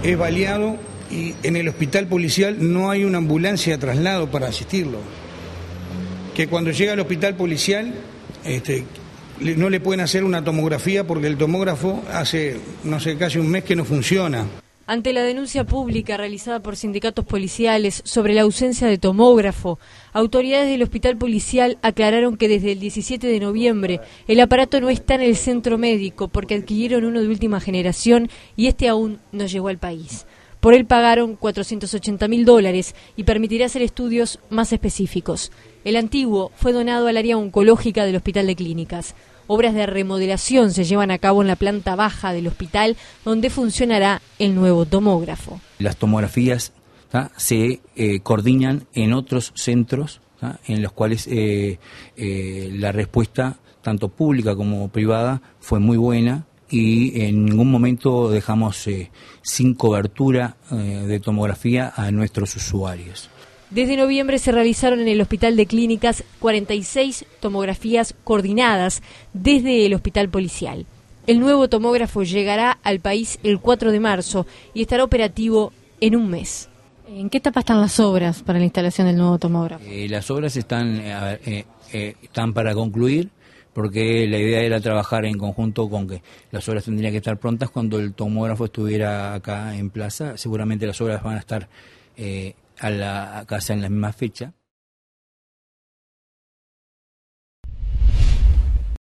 es baleado y en el hospital policial no hay una ambulancia de traslado para asistirlo. Que cuando llega al hospital policial no le pueden hacer una tomografía porque el tomógrafo hace, no sé, casi un mes que no funciona. Ante la denuncia pública realizada por sindicatos policiales sobre la ausencia de tomógrafo, autoridades del hospital policial aclararon que desde el 17 de noviembre el aparato no está en el centro médico porque adquirieron uno de última generación y este aún no llegó al país. Por él pagaron $480.000 y permitirá hacer estudios más específicos. El antiguo fue donado al área oncológica del Hospital de Clínicas. Obras de remodelación se llevan a cabo en la planta baja del hospital, donde funcionará el nuevo tomógrafo. Las tomografías se coordinan en otros centros en los cuales la respuesta, tanto pública como privada, fue muy buena y en ningún momento dejamos sin cobertura de tomografía a nuestros usuarios. Desde noviembre se realizaron en el Hospital de Clínicas 46 tomografías coordinadas desde el hospital policial. El nuevo tomógrafo llegará al país el 4 de marzo y estará operativo en un mes. ¿En qué etapa están las obras para la instalación del nuevo tomógrafo? Las obras están para concluir, porque la idea era trabajar en conjunto con que las obras tendrían que estar prontas cuando el tomógrafo estuviera acá en plaza. Seguramente las obras van a estar a la casa en la misma fecha.